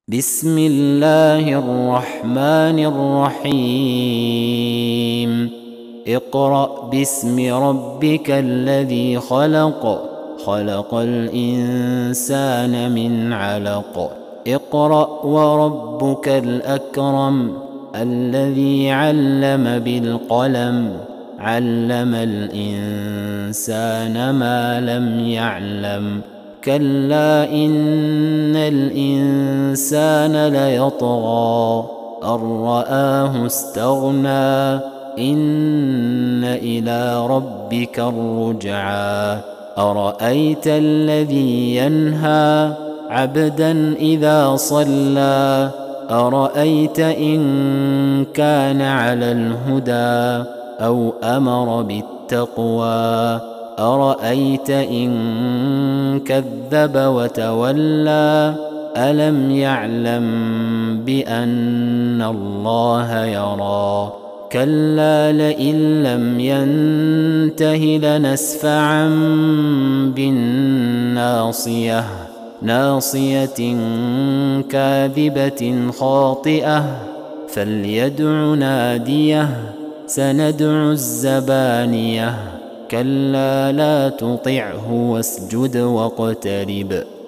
بسم الله الرحمن الرحيم اقرأ باسم ربك الذي خلق خلق الإنسان من علق اقرأ وربك الأكرم الذي علم بالقلم علم الإنسان ما لم يعلم كلا إن الإنسان ليطغى أن رآه استغنى إن إلى ربك الرجعى أرأيت الذي ينهى عبدا إذا صلى أرأيت إن كان على الهدى أو أمر بالتقوى أرأيت إن كذب وتولى ألم يعلم بأن الله يرى كلا لئن لم ينته لنسفعا بالناصية ناصية كاذبة خاطئة فليدع ناديه سندع الزبانية كلا لا تطعه واسجد واقترب